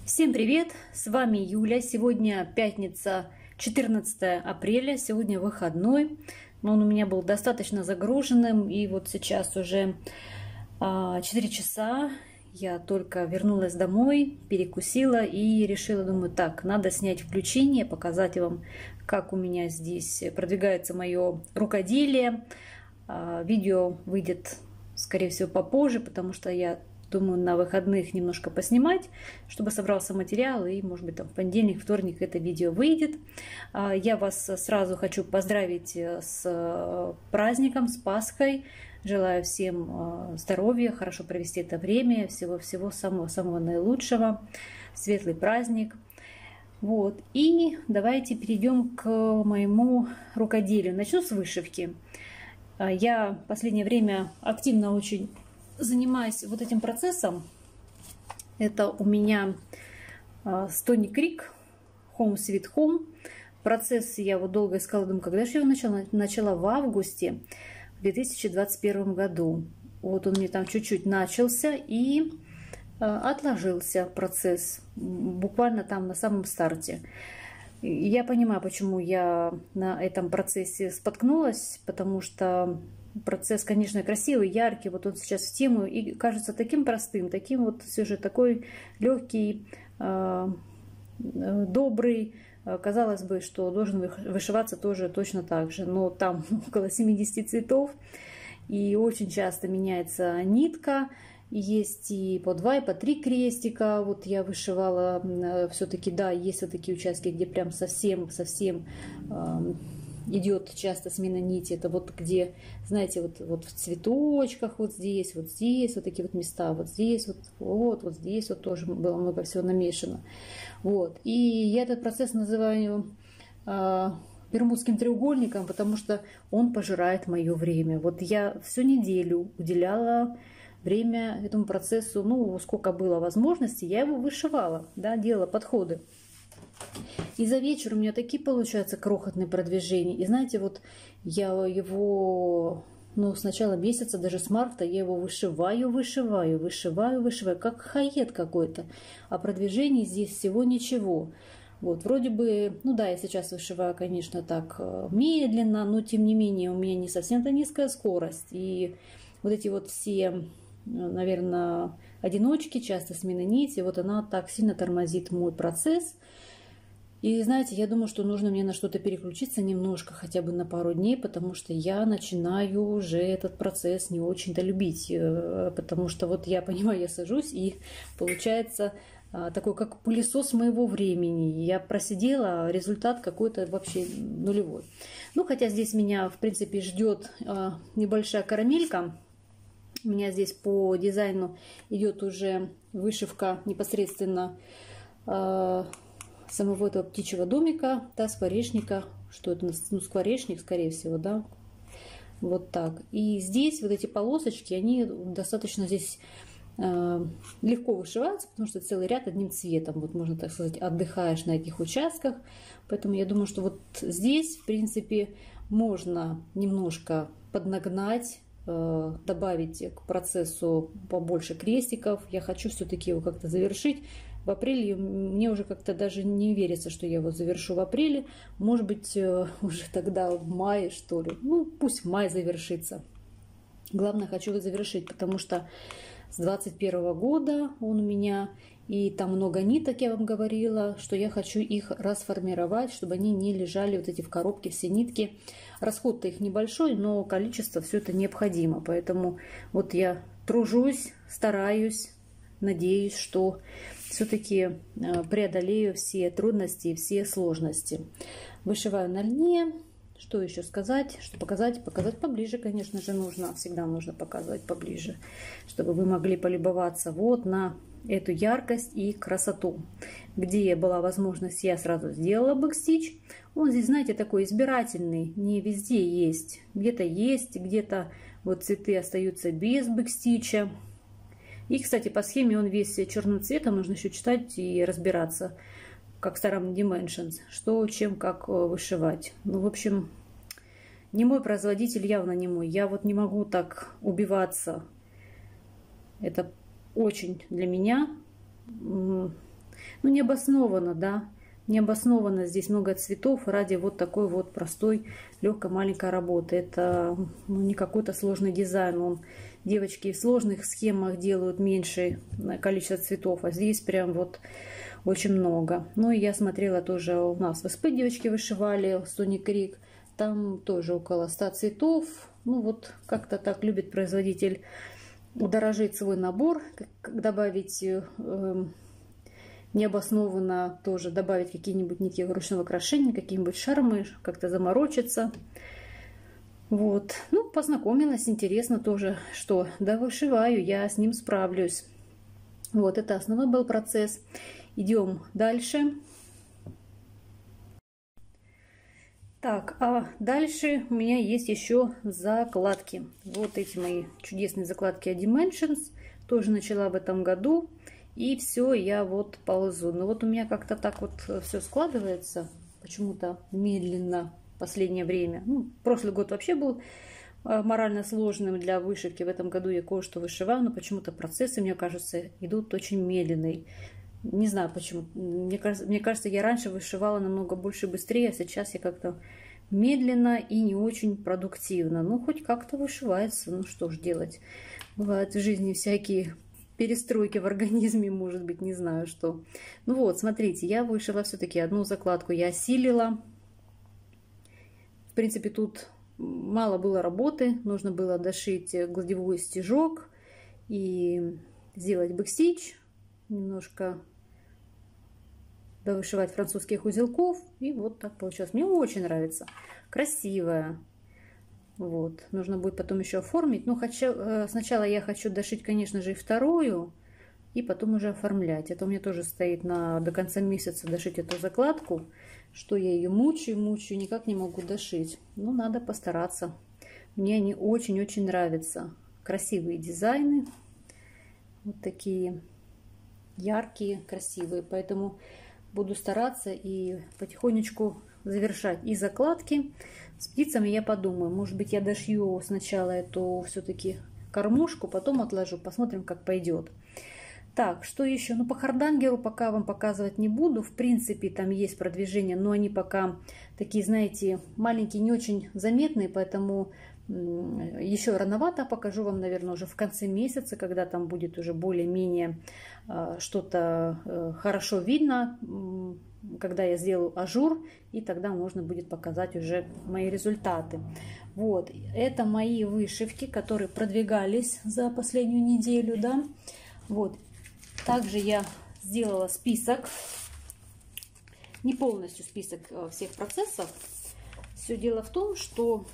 Всем привет! С вами Юля. Сегодня пятница, 14 апреля. Сегодня выходной. Но он у меня был достаточно загруженным. И вот сейчас уже 4 часа. Я только вернулась домой, перекусила и решила, думаю, так, надо снять включение, показать вам, как у меня здесь продвигается мое рукоделие. Видео выйдет, скорее всего, попозже, потому что я думаю, на выходных немножко поснимать, чтобы собрался материал, и, может быть, там в понедельник, вторник это видео выйдет. Я вас сразу хочу поздравить с праздником, с Пасхой. Желаю всем здоровья, хорошо провести это время, всего-всего самого-самого наилучшего. Светлый праздник. Вот. И давайте перейдем к моему рукоделию. Начну с вышивки. Я в последнее время активно очень занимаюсь вот этим процессом. Это у меня Stony Creek Home Sweet Home. Процесс я вот долго искала, думаю, когда же я его начала в августе в 2021 году. Вот он мне там чуть-чуть начался и отложился процесс, буквально там на самом старте. Я понимаю, почему я на этом процессе споткнулась, потому что процесс, конечно, красивый, яркий, вот он сейчас в тему и кажется таким простым, таким вот все же такой легкий, добрый. Казалось бы, что должен вышиваться тоже точно так же, но там около 70 цветов, и очень часто меняется нитка, есть и по 2, и по 3 крестика. Вот я вышивала, все-таки, да, есть вот такие участки, где прям совсем идет часто смена нити. Это вот где, знаете, вот в цветочках, вот здесь, вот такие вот места, вот здесь, вот здесь вот тоже было много всего намешано. Вот. И я этот процесс называю Бермудским треугольником, потому что он пожирает мое время. Вот я всю неделю уделяла время этому процессу, ну, сколько было возможностей, я его вышивала, да, делала подходы. И за вечер у меня такие получаются крохотные продвижения. И знаете, вот я его, ну, с начала месяца, даже с марта, я его вышиваю, как хаед какой-то. А продвижений здесь всего ничего. Вот, вроде бы, ну да, я сейчас вышиваю, конечно, так медленно, но тем не менее у меня не совсем-то низкая скорость. И вот эти вот все, наверное, одиночки, часто смена нити, вот она так сильно тормозит мой процесс. И знаете, я думаю, что нужно мне на что-то переключиться немножко, хотя бы на пару дней, потому что я начинаю уже этот процесс не очень-то любить. Потому что вот я понимаю, я сажусь, и получается такой, как пылесос моего времени. Я просидела, а результат какой-то вообще нулевой. Ну, хотя здесь меня, в принципе, ждет небольшая карамелька. У меня здесь по дизайну идет уже вышивка непосредственно самого этого птичьего домика, да, скворечника. Что это? Ну, скворечник, скорее всего, да. Вот так. И здесь вот эти полосочки, они достаточно здесь легко вышиваются, потому что целый ряд одним цветом. Вот можно, так сказать, отдыхаешь на этих участках. Поэтому я думаю, что вот здесь, в принципе, можно немножко поднагнать, добавить к процессу побольше крестиков. Я хочу все-таки его как-то завершить. В апреле мне уже как-то даже не верится, что я его завершу в апреле. Может быть, уже тогда в мае, что ли. Ну, пусть в мае завершится. Главное, хочу его завершить, потому что с 21 года он у меня, и там много ниток, я вам говорила, что я хочу их расформировать, чтобы они не лежали вот эти в коробке, все нитки. Расход-то их небольшой, но количество все это необходимо. Поэтому вот я тружусь, стараюсь, надеюсь, что все-таки преодолею все трудности и все сложности. Вышиваю на льне. Что еще сказать? Что показать? Показать поближе, конечно же, нужно. Всегда нужно показывать поближе, чтобы вы могли полюбоваться вот на эту яркость и красоту. Где была возможность, я сразу сделала бэкстич. Он здесь, знаете, такой избирательный, не везде есть. Где-то где-то вот цветы остаются без бэкстича. И, кстати, по схеме он весь черным цветом, нужно еще читать и разбираться, как в старом Dimensions, что, чем, как вышивать. Ну, в общем, не мой производитель, явно не мой. Я вот не могу так убиваться. Это очень для меня Ну, необоснованно, да. Необоснованно здесь много цветов ради вот такой вот простой, легкой, маленькой работы. Это не какой-то сложный дизайн. Девочки в сложных схемах делают меньшее количество цветов, а здесь прям вот очень много. Ну и я смотрела тоже, у нас в СП девочки вышивали, Stony Creek. Там тоже около 100 цветов. Ну вот как-то так любит производитель удорожить свой набор, добавить... необоснованно тоже добавить какие-нибудь нити ручного крошения, какие-нибудь шармы, как-то заморочиться. Вот. Ну, познакомилась, интересно тоже, что да, вышиваю, я с ним справлюсь. Вот, это основной был процесс. Идем дальше. Так, а дальше у меня есть еще закладки. Вот эти мои чудесные закладки от Dimensions. Тоже начала в этом году. И все, я вот ползу. Но вот у меня как-то так вот все складывается. Почему-то медленно в последнее время. Ну, прошлый год вообще был морально сложным для вышивки. В этом году я кое-что вышиваю, но почему-то процессы, мне кажется, идут очень медленные. Не знаю почему. Мне кажется, я раньше вышивала намного больше и быстрее, а сейчас я как-то медленно и не очень продуктивно. Ну, хоть как-то вышивается. Ну, что ж делать. Бывают в жизни всякие перестройки в организме, может быть, не знаю что. Ну вот, смотрите, я вышила все-таки одну закладку, я осилила. В принципе, тут мало было работы, нужно было дошить гладевой стежок и сделать бэкстич, немножко довышивать французских узелков, и вот так получилось. Мне очень нравится, красивая. Вот, нужно будет потом еще оформить. Но сначала я хочу дошить, конечно же, и вторую, и потом уже оформлять. Это у меня тоже стоит до конца месяца дошить эту закладку, что я ее мучаю, никак не могу дошить. Ну, надо постараться. Мне они очень-очень нравятся. Красивые дизайны, вот такие яркие, красивые. Поэтому буду стараться и потихонечку завершать и закладки. С птицами я подумаю, может быть, я дошью сначала эту все-таки кормушку, потом отложу, посмотрим, как пойдет. Так, что еще? Ну, по хардангеру пока вам показывать не буду. В принципе, там есть продвижение, но они пока такие, знаете, маленькие, не очень заметные, поэтому еще рановато. Покажу вам, наверное, уже в конце месяца, когда там будет уже более-менее что-то хорошо видно, когда я сделаю ажур, и тогда можно будет показать уже мои результаты. Вот, это мои вышивки, которые продвигались за последнюю неделю, да. Вот, также я сделала список, не полностью список всех процессов. Все дело в том, что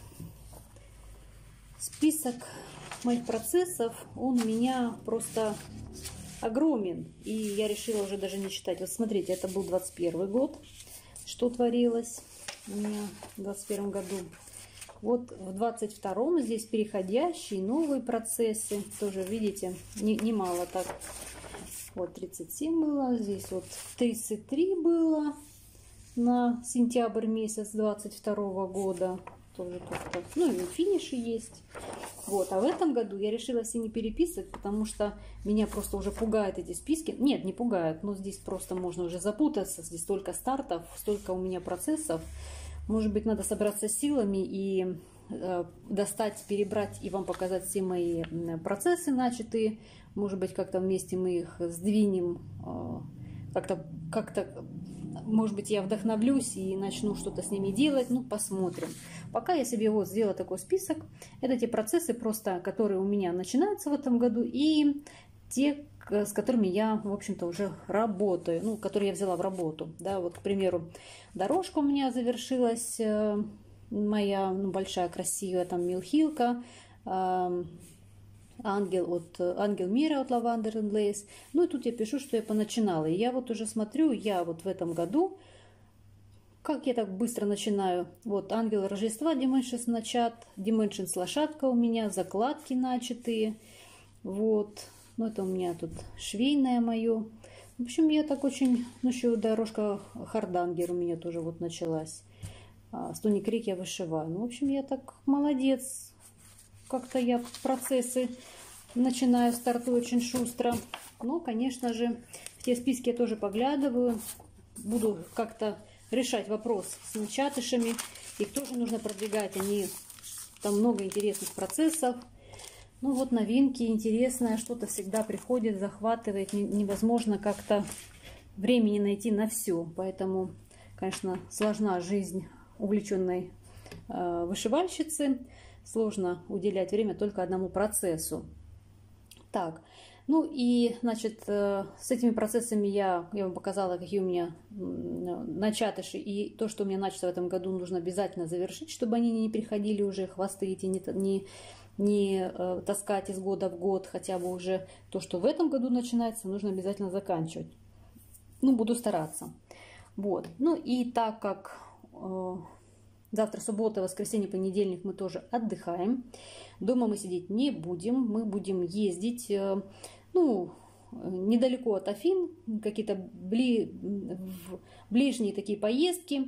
список моих процессов, он у меня просто огромен. И я решила уже даже не читать. Вот смотрите, это был 21 год, что творилось у меня в 21 году. Вот в 22 здесь переходящие, новые процессы. Тоже, видите, немало так. Вот 37 было, здесь вот 33 было на сентябрь месяц 22 года. Тоже как-то, ну и финиши есть. Вот, а в этом году я решила все не переписывать, потому что меня просто уже пугают эти списки. Нет, не пугают, но здесь просто можно уже запутаться. Здесь столько стартов, столько у меня процессов. Может быть, надо собраться с силами и достать, перебрать и вам показать все мои процессы начатые. Может быть, как-то вместе мы их сдвинем, как-то, может быть, я вдохновлюсь и начну что-то с ними делать. Ну, посмотрим. Пока я себе вот сделала такой список. Это те процессы просто, которые у меня начинаются в этом году, и те, с которыми я, в общем-то, уже работаю, ну, которые я взяла в работу. Да, вот, к примеру, дорожка у меня завершилась, моя, ну, большая, красивая, там, милхилка, Ангел мира от Lavender and Lace. Ну и тут я пишу, что я поначинала. И я вот уже смотрю, я вот в этом году, как я так быстро начинаю. Вот Ангел Рождества Dimensions начат, Dimensions лошадка у меня, закладки начатые. Вот. Ну это у меня тут швейное мое. В общем, я так очень, ну еще дорожка Хардангер у меня тоже вот началась. Stony Creek я вышиваю. Ну, в общем, я так молодец. Как-то я процессы начинаю, стартую очень шустро. Но, конечно же, В те списки я тоже поглядываю. Буду как-то решать вопрос с начатышами. Их тоже нужно продвигать. Там много интересных процессов. Ну вот новинки, интересное, что-то всегда приходит, захватывает. Невозможно как-то времени найти на все. Поэтому, конечно, сложна жизнь увлеченной вышивальщицы. Сложно уделять время только одному процессу. Так, ну и, значит, с этими процессами я вам показала, какие у меня начатыши. И то, что у меня начато в этом году, нужно обязательно завершить, чтобы они не приходили уже хвосты эти, не таскать из года в год. Хотя бы уже то, что в этом году начинается, нужно обязательно заканчивать. Ну, буду стараться. Вот. Ну и так как завтра суббота, воскресенье, понедельник мы тоже отдыхаем. Дома мы сидеть не будем. Мы будем ездить, ну, недалеко от Афин, какие-то ближние такие поездки.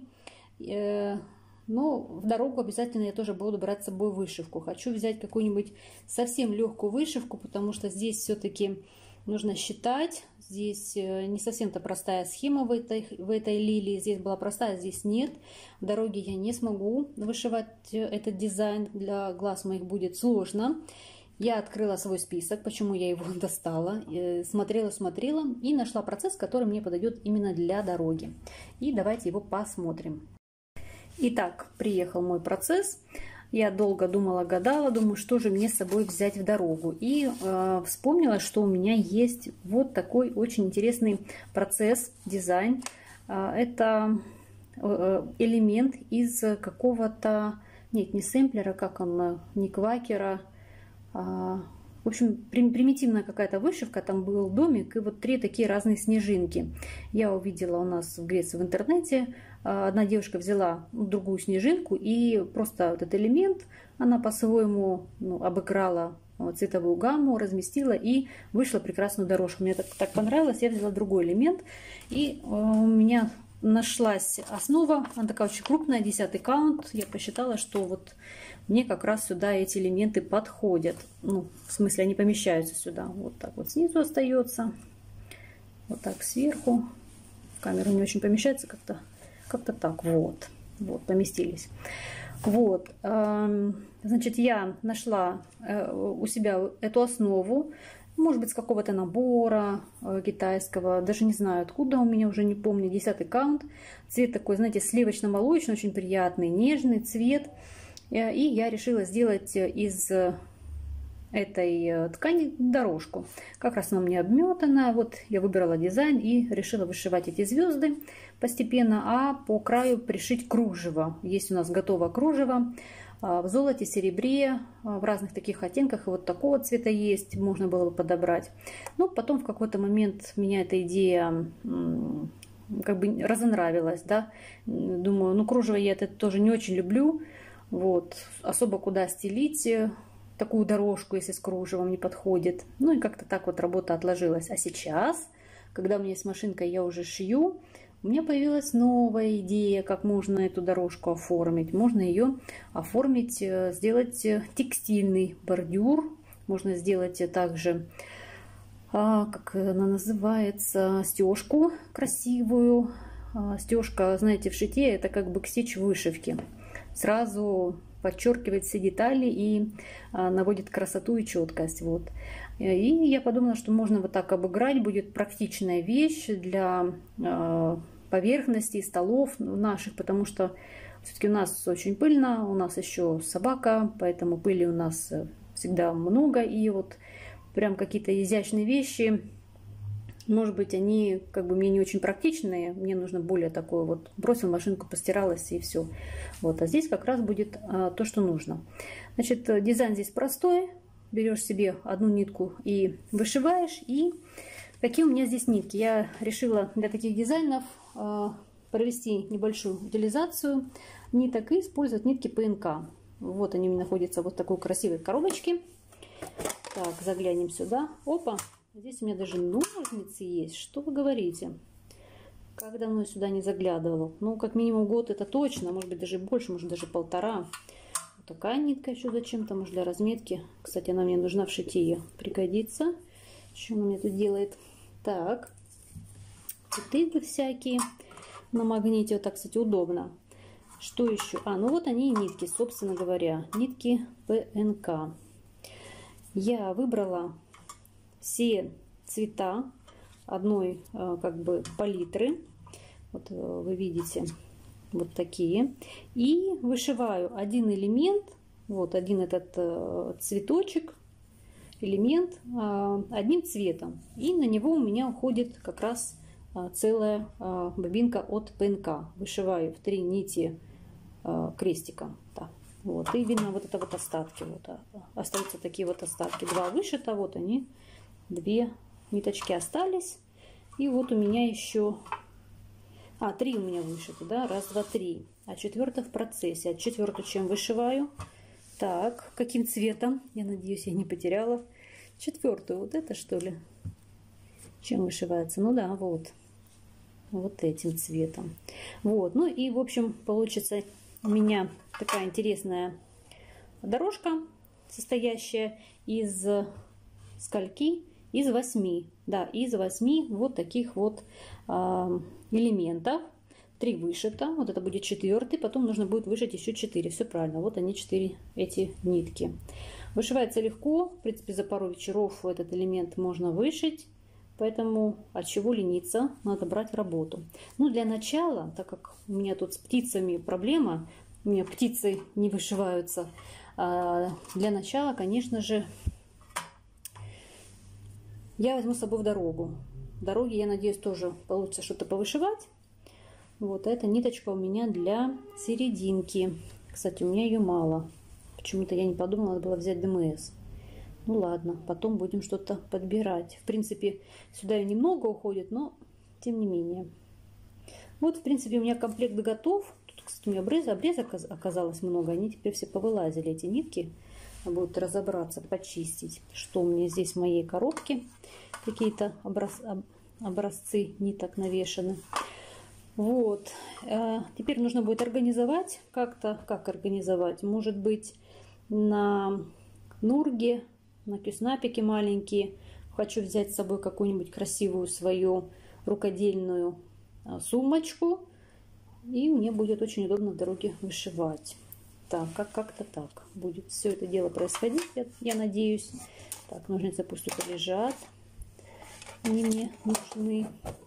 Но в дорогу обязательно я тоже буду брать с собой вышивку. Хочу взять какую-нибудь совсем легкую вышивку, потому что здесь все-таки нужно считать. Здесь не совсем-то простая схема в этой лилии. Здесь была простая, здесь нет. В дороге я не смогу вышивать этот дизайн. Для глаз моих будет сложно. Я открыла свой список, почему я его достала. Смотрела и нашла процесс, который мне подойдет именно для дороги. И давайте его посмотрим. Итак, приехал мой процесс. Я долго думала, гадала, думаю, что же мне с собой взять в дорогу. И вспомнила, что у меня есть вот такой очень интересный процесс, дизайн. Это элемент из какого-то, нет, не сэмплера, как он, не квакера. В общем, примитивная какая-то вышивка, там был домик и вот 3 такие разные снежинки. Я увидела у нас в Греции в интернете, одна девушка взяла другую снежинку и просто вот этот элемент она по-своему обыграла цветовую гамму, разместила и вышла прекрасную дорожку. Мне так понравилось, я взяла другой элемент и у меня нашлась основа, она такая очень крупная, 10-й каунт. Я посчитала, что вот мне как раз сюда эти элементы подходят. Ну, в смысле, они помещаются сюда. Вот так вот снизу остается. Вот так сверху. В камеру не очень помещается, как-то так. Вот, поместились. Вот. Значит, я нашла у себя эту основу. Может быть, с какого-то набора китайского. Даже не знаю, откуда у меня, уже не помню. 10-й каунт. Цвет такой, знаете, сливочно-молочный, очень приятный, нежный цвет. И я решила сделать из этой ткани дорожку. Как раз она у меня обметана. Вот я выбрала дизайн и решила вышивать эти звезды постепенно, а по краю пришить кружево. Есть у нас готовое кружево в золоте, серебре, в разных таких оттенках. И вот такого цвета есть, можно было бы подобрать. Но потом в какой-то момент меня эта идея как бы разонравилась. Да? Думаю, ну кружево я это тоже не очень люблю. Вот, особо куда стелить такую дорожку, если с кружевом не подходит. Ну и как-то так вот работа отложилась. А сейчас, когда у меня есть машинка, я уже шью, у меня появилась новая идея, как можно эту дорожку оформить. Можно ее оформить, сделать текстильный бордюр. Можно сделать также, как она называется, стежку красивую. Стежка, знаете, в шитье это как бы ксич вышивки. Сразу подчеркивает все детали и наводит красоту и четкость. Вот. И я подумала, что можно вот так обыграть, будет практичная вещь для поверхностей, столов наших, потому что все-таки у нас очень пыльно, у нас еще собака, поэтому пыли у нас всегда много. И вот прям какие-то изящные вещи, может быть, они как бы мне не очень практичные, мне нужно более такое вот, бросил машинку, постиралась и все. Вот, а здесь как раз будет то, что нужно. Значит, дизайн здесь простой, берешь себе одну нитку и вышиваешь. И какие у меня здесь нитки? Я решила для таких дизайнов провести небольшую утилизацию ниток и использовать нитки ПНК. Вот они у меня находятся вот в такой красивой коробочке. Так, заглянем сюда. Опа! Здесь у меня даже ножницы есть. Что вы говорите? Как давно я сюда не заглядывала? Ну, как минимум год это точно. Может быть, даже больше, может, даже 1,5. Вот такая нитка еще зачем-то, может, для разметки. Кстати, она мне нужна в шитье. Пригодится. Что она мне тут делает? Так. тыгы всякие на магните. Вот так, кстати, удобно. Что еще? Ну вот они и нитки, собственно говоря. Нитки ПНК. Я выбрала все цвета одной как бы палитры. Вот вы видите, вот такие. И вышиваю один элемент, вот один этот цветочек, элемент одним цветом. И на него у меня уходит как раз целая бобинка от ПНК. Вышиваю в 3 нити крестиком. Да. Вот. И видно вот это вот остатки. Вот. Остаются такие вот остатки. 2 вышито, вот они, 2 ниточки остались. И вот у меня еще... 3 у меня вышито, да, 1, 2, 3. А 4 в процессе. А 4 чем вышиваю? Так, каким цветом? Я надеюсь, я не потеряла. 4 вот это, что ли? Чем вышивается? Ну да, вот. Вот этим цветом. Вот, ну и, в общем, получится у меня такая интересная дорожка, состоящая из скольки? Из 8. Да, из 8 вот таких вот элементов. 3 вышито. Вот это будет 4. Потом нужно будет вышить еще 4. Все правильно. Вот они 4 эти нитки. Вышивается легко. В принципе, за пару вечеров этот элемент можно вышить. Поэтому от чего лениться, надо брать в работу. Ну, для начала, так как у меня тут с птицами проблема, у меня птицы не вышиваются, для начала, конечно же, я возьму с собой в дорогу. В дороге, я надеюсь, тоже получится что-то повышивать. Вот эта ниточка у меня для серединки. Кстати, у меня ее мало. Почему-то я не подумала, надо было взять ДМС. Ну ладно, потом будем что-то подбирать. В принципе, сюда и немного уходит, но тем не менее. Вот, в принципе, у меня комплект готов. Тут, кстати, у меня обрезок оказалось много. Они теперь все повылазили, эти нитки. Будет разобраться, почистить, что у меня здесь в моей коробке. Какие-то образцы ниток навешаны. Вот. Теперь нужно будет организовать как-то. Как организовать? Может быть, на нурге, на кюснапике маленькие. Хочу взять с собой какую-нибудь красивую свою рукодельную сумочку. И мне будет очень удобно в дороге вышивать. Так, как-то так будет все это дело происходить, я надеюсь. Так, ножницы пусть тут лежат. Они мне нужны.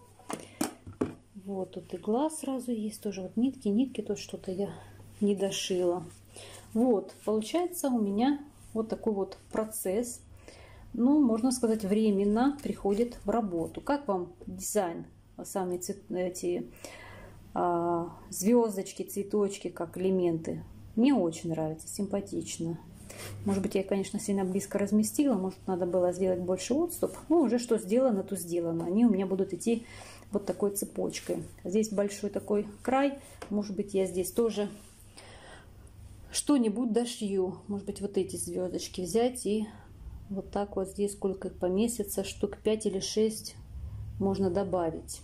Вот тут игла сразу есть. Тоже вот нитки. Тут что-то я не дошила. Вот, получается у меня вот такой вот процесс. Ну, можно сказать, временно приходит в работу. Как вам дизайн? Сами эти звездочки, цветочки, как элементы. Мне очень нравится, симпатично. Может быть, я, конечно, сильно близко разместила. Может, надо было сделать больше отступ. Ну, уже что сделано, то сделано. Они у меня будут идти вот такой цепочкой. Здесь большой такой край. Может быть, я здесь тоже что-нибудь дошью. Может быть, вот эти звездочки взять и вот так вот здесь, сколько их поместится, штук 5 или 6 можно добавить.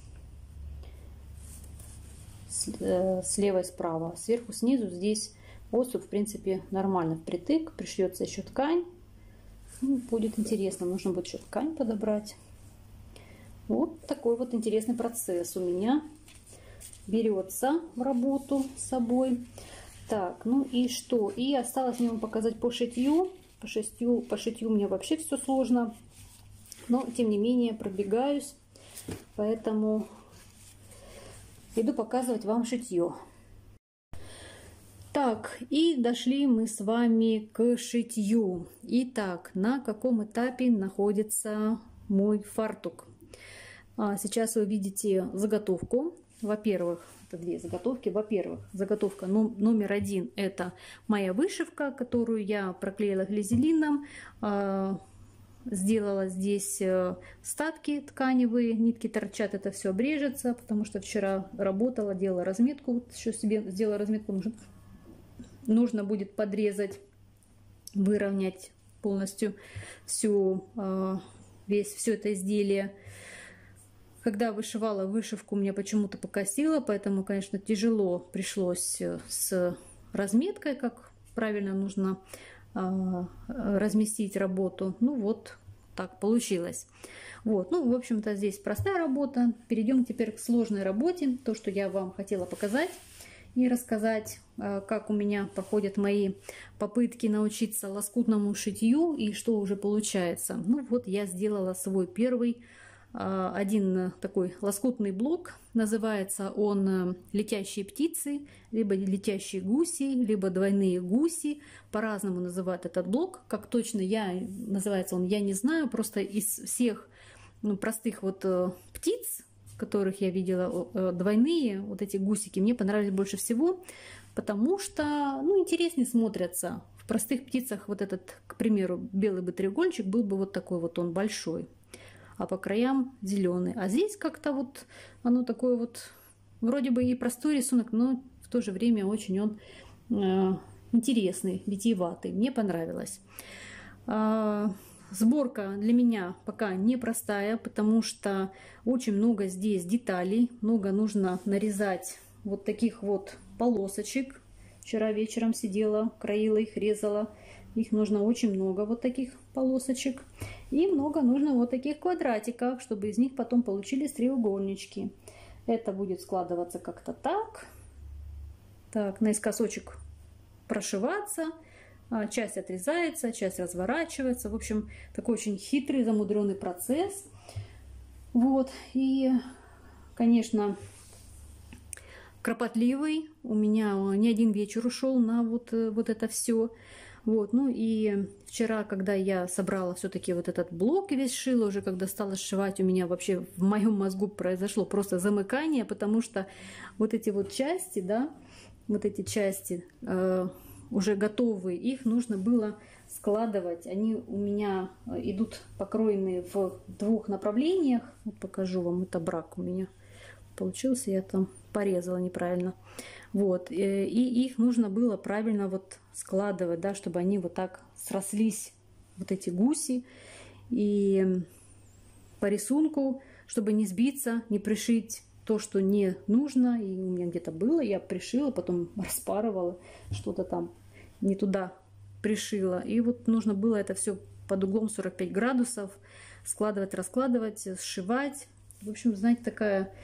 Слева и справа. Сверху, снизу здесь отступ, в принципе, нормально впритык. Пришьется еще ткань. Ну, будет интересно. Нужно будет еще ткань подобрать. Вот такой вот интересный процесс у меня берется в работу с собой. Так, ну и что? И осталось мне вам показать по шитью. По шитью у меня вообще все сложно. Но, тем не менее, пробегаюсь. Поэтому иду показывать вам шитье. Так, и дошли мы с вами к шитью. Итак, на каком этапе находится мой фартук? Сейчас вы видите заготовку. Во-первых, это 2 заготовки. Во-первых, заготовка номер 1 – это моя вышивка, которую я проклеила глизелином. Сделала здесь вставки тканевые, нитки торчат, это все обрежется, потому что вчера работала, делала разметку. Вот еще себе сделала разметку, нужно будет подрезать, выровнять полностью все это изделие. Когда вышивала вышивку, меня почему-то покосило, поэтому, конечно, тяжело пришлось с разметкой, как правильно нужно разместить работу. Ну вот, так получилось. Вот, ну, в общем-то, здесь простая работа. Перейдем теперь к сложной работе. То, что я вам хотела показать и рассказать, как у меня проходят мои попытки научиться лоскутному шитью и что уже получается. Ну, вот я сделала свой первый один такой лоскутный блок. Называется он «Летящие птицы», либо «Летящие гуси», либо «Двойные гуси». По-разному называют этот блок. Как точно называется он, я не знаю. Просто из всех простых вот птиц, которых я видела, двойные, вот эти гусики, мне понравились больше всего, потому что, интереснее смотрятся. В простых птицах вот этот, к примеру, белый бы треугольничек был бы вот такой вот, он большой, а по краям зеленый. А здесь как-то вот оно такое вот, вроде бы и простой рисунок, но в то же время очень он интересный, витиеватый. Мне понравилось. Сборка для меня пока непростая, потому что очень много здесь деталей. Много нужно нарезать вот таких вот полосочек. Вчера вечером сидела, краила их, резала. Их нужно очень много вот таких полосочек. И много нужно вот таких квадратиков, чтобы из них потом получились треугольнички. Это будет складываться как-то так. Так, наискосочек прошиваться. Часть отрезается, часть разворачивается. В общем, такой очень хитрый, замудренный процесс. Вот. И, конечно, кропотливый. У меня не один вечер ушел на вот это все. Вот. Ну и вчера, когда я собрала все-таки вот этот блок и весь шила, уже когда стала сшивать, у меня вообще в моем мозгу произошло просто замыкание, потому что вот эти вот части, да, вот эти части уже готовые, их нужно было складывать. Они у меня идут покроенные в двух направлениях. Вот покажу вам, это брак у меня получился, я там порезала неправильно. Вот, и их нужно было правильно вот складывать, да, чтобы они вот так срослись, вот эти гуси. И по рисунку, чтобы не сбиться, не пришить то, что не нужно, и у меня где-то было, я пришила, потом распарывала, что-то там не туда пришила. И вот нужно было это все под углом 45 градусов складывать, раскладывать, сшивать. В общем, знаете, такая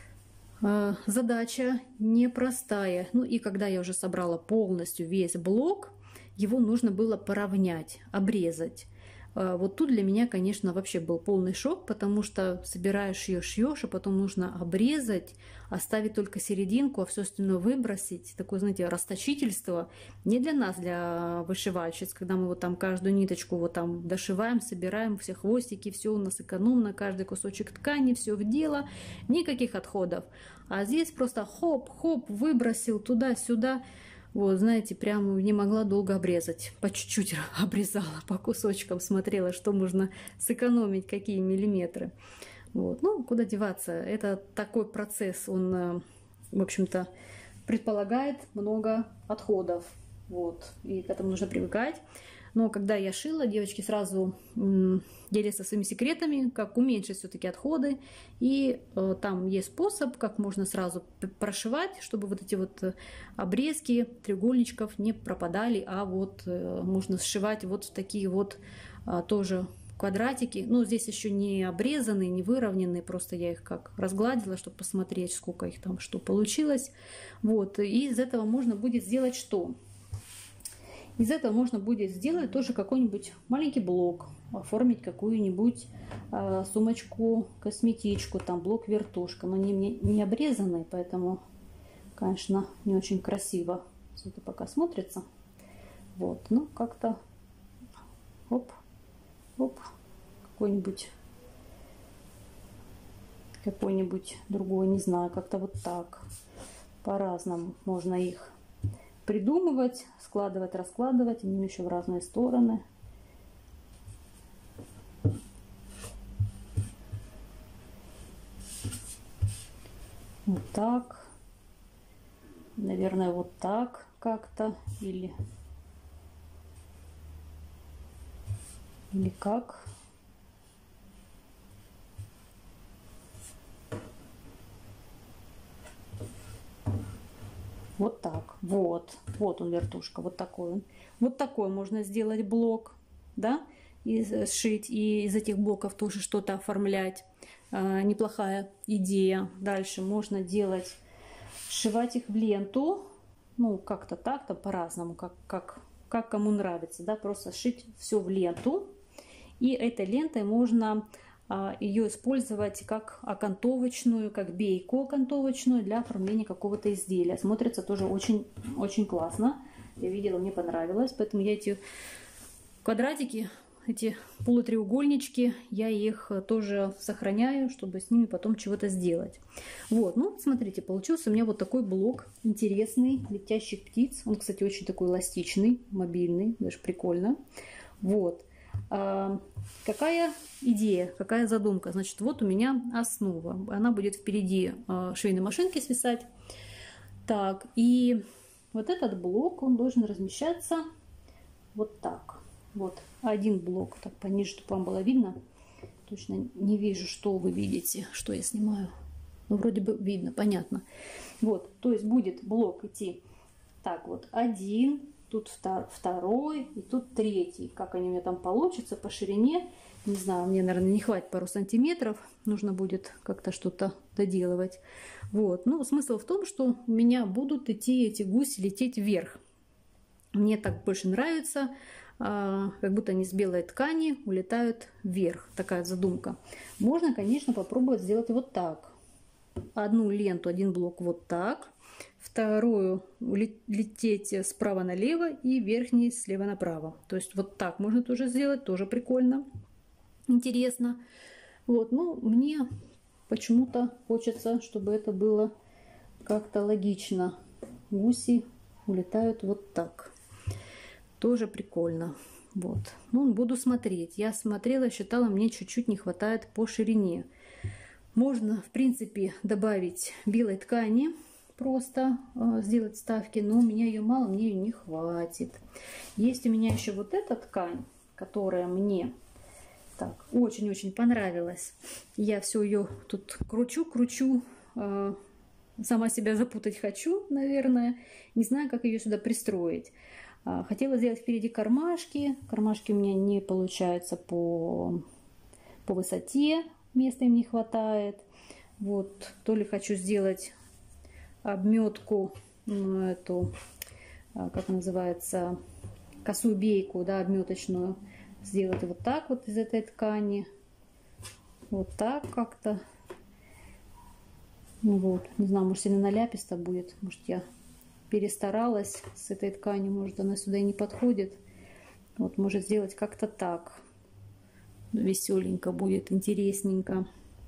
задача непростая. Ну и когда я уже собрала полностью весь блок, его нужно было поравнять, обрезать. Вот тут для меня, конечно, вообще был полный шок, потому что собираешь, шьешь, а потом нужно обрезать, оставить только серединку, а все остальное выбросить. Такое, знаете, расточительство не для нас, для вышивальщиц, когда мы вот там каждую ниточку вот там дошиваем, собираем, все хвостики, все у нас экономно, каждый кусочек ткани, все в дело, никаких отходов. А здесь просто хоп-хоп, выбросил туда-сюда. Вот, знаете, прям не могла долго обрезать. По чуть-чуть обрезала, по кусочкам смотрела, что можно сэкономить, какие миллиметры. Вот. Ну, куда деваться? Это такой процесс, он, в общем-то, предполагает много отходов. Вот. И к этому нужно привыкать. Но когда я шила, девочки сразу делятся своими секретами, как уменьшить все-таки отходы. И там есть способ, как можно сразу прошивать, чтобы вот эти вот обрезки треугольничков не пропадали, а вот можно сшивать вот в такие вот тоже квадратики. Но здесь еще не обрезанные, не выровненные, просто я их как разгладила, чтобы посмотреть, сколько их там, что получилось. Вот. И из этого можно будет сделать что? Из этого можно будет сделать тоже какой-нибудь маленький блок, оформить какую-нибудь сумочку, косметичку, там блок-вертушка. Но они мне не обрезанные, поэтому, конечно, не очень красиво это пока смотрится. Вот, ну как-то оп, оп, какой-нибудь другой, не знаю, как-то вот так. По-разному можно их придумывать, складывать, раскладывать, они еще в разные стороны. Вот так. Наверное, вот так как-то. Или как. Вот так. Вот он вертушка. Вот такой он. Вот такой можно сделать блок. Да? сшить и из этих блоков тоже что-то оформлять. Неплохая идея. Дальше можно делать, сшивать их в ленту, ну как-то так-то по-разному, как кому нравится, да, просто сшить все в ленту. И этой лентой можно ее использовать как окантовочную, как бейку окантовочную для оформления какого-то изделия. Смотрится тоже очень классно. Я видела, мне понравилось, поэтому я эти квадратики, эти полутреугольнички, я их тоже сохраняю, чтобы с ними потом чего-то сделать. Вот, ну, смотрите, получился у меня вот такой блок интересный летящих птиц. Он, кстати, очень такой эластичный, мобильный, даже прикольно. Вот. Какая идея, какая задумка? Значит, вот у меня основа. Она будет впереди швейной машинки свисать. Так, и вот этот блок, он должен размещаться вот так. Вот один блок, так пониже, чтобы вам было видно. Точно не вижу, что вы видите, что я снимаю. Ну, вроде бы видно, понятно. Вот, то есть будет блок идти так вот, один, тут второй и тут третий. Как они у меня там получатся по ширине, не знаю, мне, наверное, не хватит пару сантиметров. Нужно будет как-то что-то доделывать. Вот, ну, смысл в том, что у меня будут идти эти гуси лететь вверх. Мне так больше нравится. Как будто они с белой ткани улетают вверх. Такая задумка. Можно, конечно, попробовать сделать вот так. Одну ленту, один блок вот так. Вторую лететь справа налево и верхний слева направо. То есть вот так можно тоже сделать. Тоже прикольно. Интересно. Вот, ну, мне почему-то хочется, чтобы это было как-то логично. Гуси улетают вот так. Тоже прикольно. Вот. Ну, буду смотреть. Я смотрела, считала, мне чуть-чуть не хватает по ширине. Можно, в принципе, добавить белой ткани, просто сделать вставки, но у меня ее мало, мне ее не хватит. Есть у меня еще вот эта ткань, которая мне так очень-очень понравилась. Я все ее тут кручу. Сама себя запутать хочу, наверное. Не знаю, как ее сюда пристроить. Хотела сделать впереди кармашки. Кармашки у меня не получаются по высоте. Места им не хватает. Вот. То ли хочу сделать обметку, эту, как называется, косую бейку, да, обметочную. Сделать вот так вот из этой ткани. Вот так как-то. Ну вот. Не знаю, может сильно наляписто будет. Может я перестаралась с этой тканью, может она сюда и не подходит. Вот, может сделать как-то так. Веселенько будет, интересненько.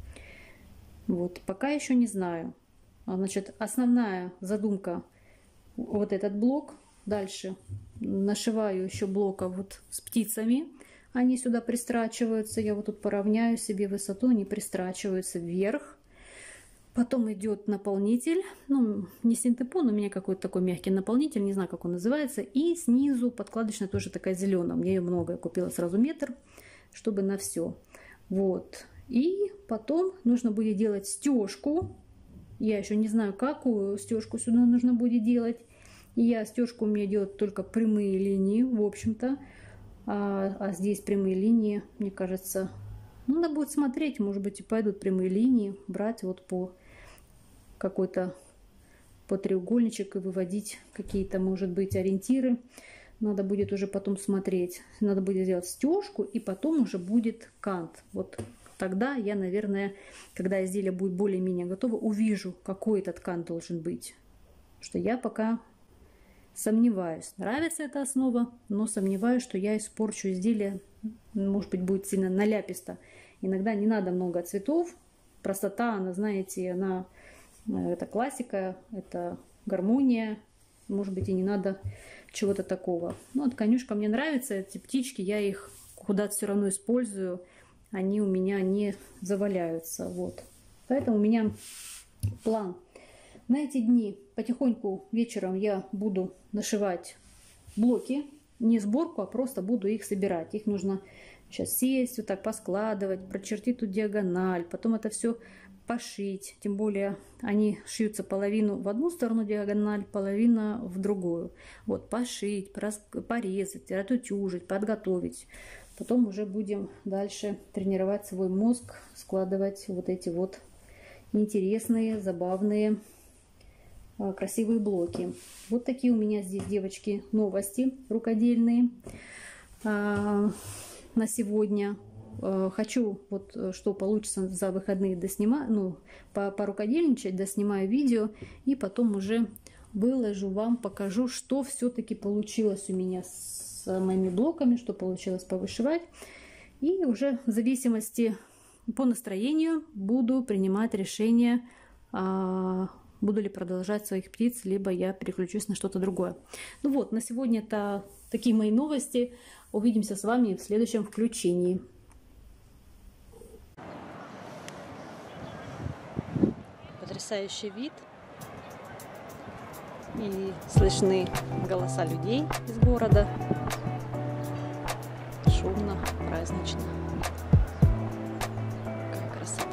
Вот, пока еще не знаю. Значит, основная задумка вот этот блок. Дальше нашиваю еще блоков вот с птицами. Они сюда пристрачиваются. Я вот тут поравняю себе высоту, они пристрачиваются вверх. Потом идет наполнитель, ну, не синтепон, у меня какой-то такой мягкий наполнитель, не знаю, как он называется. И снизу подкладочная тоже такая зеленая. Мне ее много, я купила сразу метр, чтобы на все. Вот. И потом нужно будет делать стежку. Я еще не знаю, какую стежку сюда нужно будет делать. И стежку у меня делать только прямые линии, в общем-то. А здесь прямые линии, мне кажется, надо будет смотреть, может быть, и пойдут прямые линии, брать вот по какой-то по треугольничек и выводить какие-то, может быть, ориентиры. Надо будет уже потом смотреть. Надо будет сделать стежку, и потом уже будет кант. Вот тогда я, наверное, когда изделие будет более-менее готово, увижу, какой этот кант должен быть. Потому что я пока сомневаюсь. Нравится эта основа, но сомневаюсь, что я испорчу изделие. Может быть, будет сильно наляписто. Иногда не надо много цветов. Простота, она, знаете, она это классика, это гармония. Может быть, и не надо чего-то такого. Ну, вот конюшка мне нравится, эти птички, я их куда-то все равно использую. Они у меня не заваляются. Вот. Поэтому у меня план. На эти дни потихоньку вечером я буду нашивать блоки. Не сборку, а просто буду их собирать. Их нужно сейчас сесть, вот так поскладывать, прочертить тут диагональ, потом это все пошить. Тем более они шьются половину в одну сторону диагональ, половина в другую. Вот, пошить, порезать, отутюжить, подготовить. Потом уже будем дальше тренировать свой мозг, складывать вот эти вот интересные, забавные, красивые блоки. Вот такие у меня здесь, девочки, новости рукодельные на сегодня. Хочу, вот что получится за выходные, доснимать, ну, порукодельничать, доснимаю видео и потом уже выложу вам, покажу, что все-таки получилось у меня с моими блоками, что получилось повышивать. И уже в зависимости по настроению буду принимать решение, буду ли продолжать своих птиц, либо я переключусь на что-то другое. Ну вот, на сегодня это такие мои новости. Увидимся с вами в следующем включении. Потрясающий вид. И слышны голоса людей из города. Шумно, празднично. Какая красота.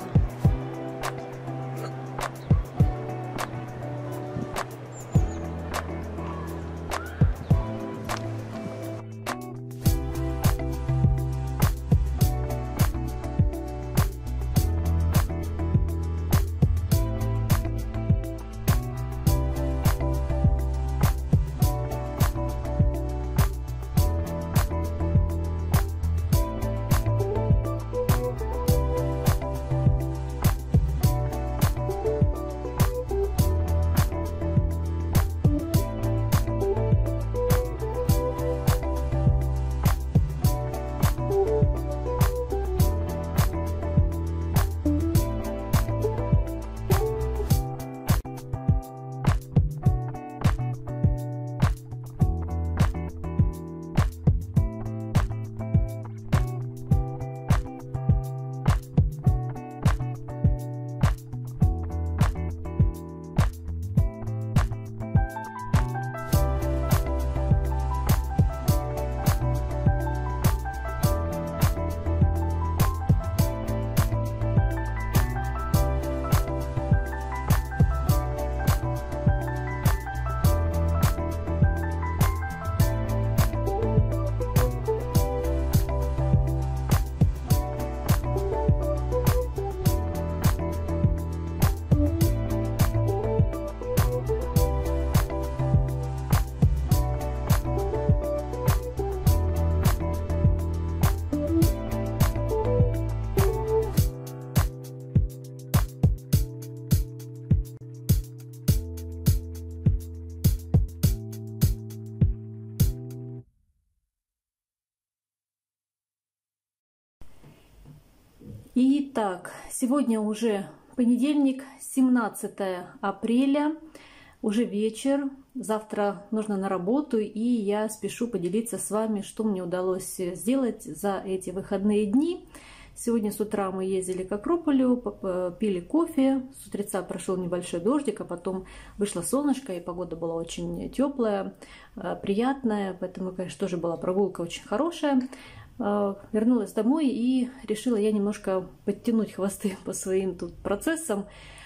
Итак, сегодня уже понедельник, 17 апреля, уже вечер. Завтра нужно на работу, и я спешу поделиться с вами, что мне удалось сделать за эти выходные дни. Сегодня с утра мы ездили к Акрополю, пили кофе. С утреца прошел небольшой дождик, а потом вышло солнышко, и погода была очень теплая, приятная. Поэтому, конечно, тоже была прогулка очень хорошая. Вернулась домой и решила я немножко подтянуть хвосты по своим тут процессам.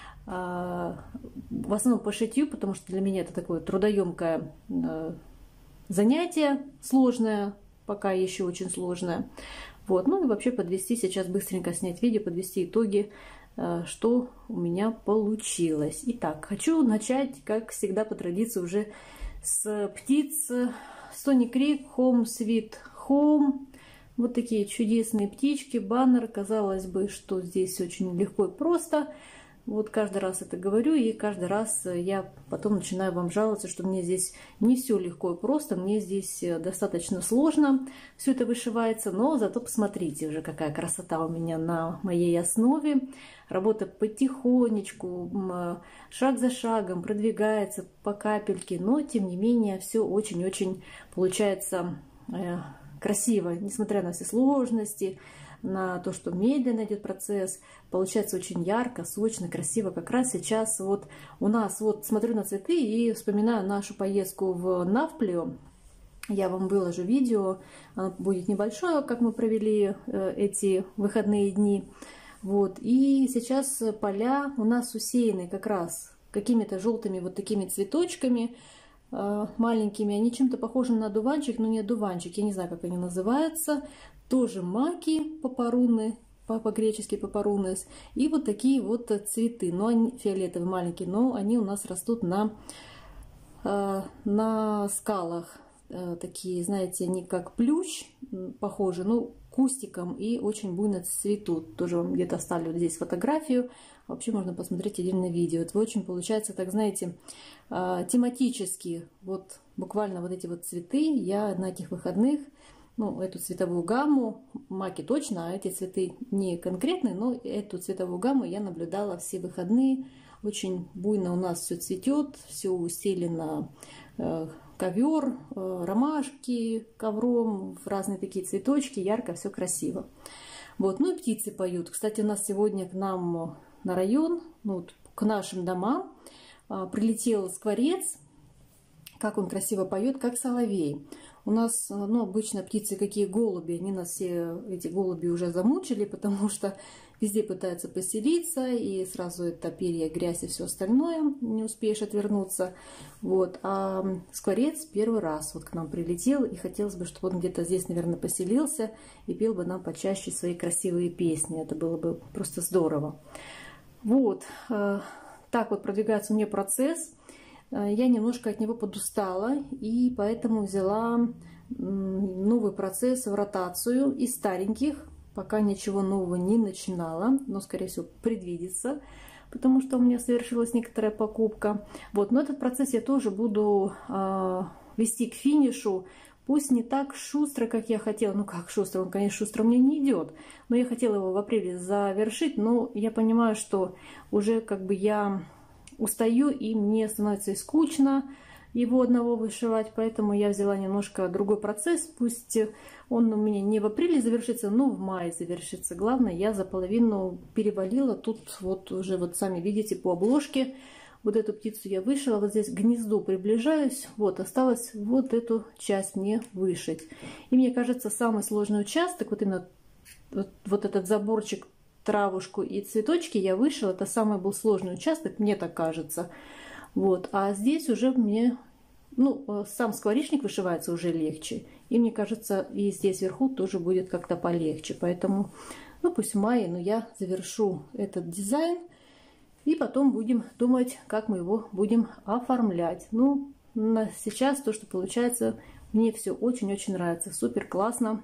В основном по шитью, потому что для меня это такое трудоемкое занятие, сложное, пока еще очень сложное. Вот. Ну и вообще подвести сейчас, быстренько снять видео, подвести итоги, что у меня получилось. Итак, хочу начать, как всегда по традиции, уже с птиц Stony Creek Home Sweet Home. Вот такие чудесные птички, баннер. Казалось бы, что здесь очень легко и просто. Вот каждый раз это говорю, и каждый раз я потом начинаю вам жаловаться, что мне здесь не все легко и просто, мне здесь достаточно сложно все это вышивается, но зато посмотрите уже, какая красота у меня на моей основе. Работа потихонечку, шаг за шагом продвигается по капельке, но тем не менее все очень-очень получается красиво, несмотря на все сложности, на то, что медленно идет процесс, получается очень ярко, сочно, красиво. Как раз сейчас вот у нас, вот смотрю на цветы и вспоминаю нашу поездку в Навплио. Я вам выложу видео, оно будет небольшое, как мы провели эти выходные дни. Вот. И сейчас поля у нас усеяны как раз какими-то желтыми вот такими цветочками. маленькими. Они чем-то похожи на одуванчик, но не одуванчик. Я не знаю, как они называются. Тоже маки папаруны, по-гречески папарунес. И вот такие вот цветы. Но они фиолетовые, маленькие, но они у нас растут на скалах. Такие, знаете, они как плющ похожи, ну, кустиком, и очень буйно цветут. Тоже вам где-то оставлю вот здесь фотографию. Вообще можно посмотреть отдельное видео. Это очень получается, так знаете, тематически. Вот буквально вот эти вот цветы я на этих выходных, ну, эту цветовую гамму, маки точно, а эти цветы не конкретные, но эту цветовую гамму я наблюдала все выходные. Очень буйно у нас все цветет, все устелено, ковер, ромашки ковром, разные такие цветочки, ярко, все красиво. Вот, ну и птицы поют. Кстати, у нас сегодня к нам на район, ну, вот, к нашим домам прилетел скворец. Как он красиво поет, как соловей. У нас, ну, обычно птицы, какие голуби, они нас все, эти голуби уже замучили, потому что везде пытаются поселиться, и сразу это перья, грязь и все остальное, не успеешь отвернуться. Вот. А скворец первый раз вот к нам прилетел, и хотелось бы, чтобы он где-то здесь, наверное, поселился и пел бы нам почаще свои красивые песни. Это было бы просто здорово. Вот. Так вот продвигается у меня процесс. Я немножко от него подустала, и поэтому взяла новый процесс в ротацию из стареньких. Пока ничего нового не начинала, но, скорее всего, предвидится, потому что у меня совершилась некоторая покупка. Вот, но этот процесс я тоже буду вести к финишу. Пусть не так шустро, как я хотела. Ну, как шустро? Он, конечно, шустро мне не идет. Но я хотела его в апреле завершить, но я понимаю, что уже как бы я устаю, и мне становится и скучно его одного вышивать, поэтому я взяла немножко другой процесс. Пусть он у меня не в апреле завершится, но в мае завершится. Главное, я за половину перевалила. Тут вот уже вот сами видите по обложке. Вот эту птицу я вышила. Вот здесь к гнезду приближаюсь. Вот осталось вот эту часть мне вышить. И мне кажется, самый сложный участок, вот именно вот этот заборчик, травушку и цветочки я вышила. Это самый был сложный участок, мне так кажется. Вот. А здесь уже мне, ну, сам скворечник вышивается уже легче. И мне кажется, и здесь вверху тоже будет как-то полегче. Поэтому, ну, пусть в мае, но я завершу этот дизайн. И потом будем думать, как мы его будем оформлять. Ну, сейчас то, что получается, мне все очень-очень нравится. Супер классно,